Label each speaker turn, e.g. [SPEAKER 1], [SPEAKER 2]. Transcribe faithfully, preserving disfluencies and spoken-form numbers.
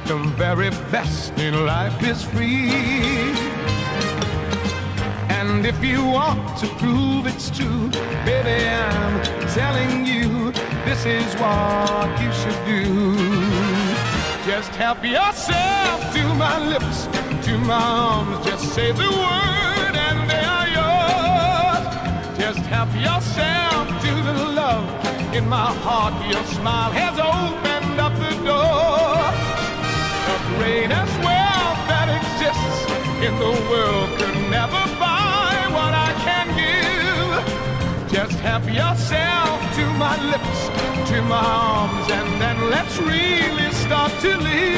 [SPEAKER 1] The very best in life is free. And if you want to prove it's true, baby, I'm telling you, this is what you should do. Just help yourself to my lips, to my arms. Just say the word and they are yours. Just help yourself to the love in my heart. Your smile has opened up the door. The greatest wealth that exists in the world could never buy what I can give. Just help yourself to my lips, to my arms, and then let's really start to live.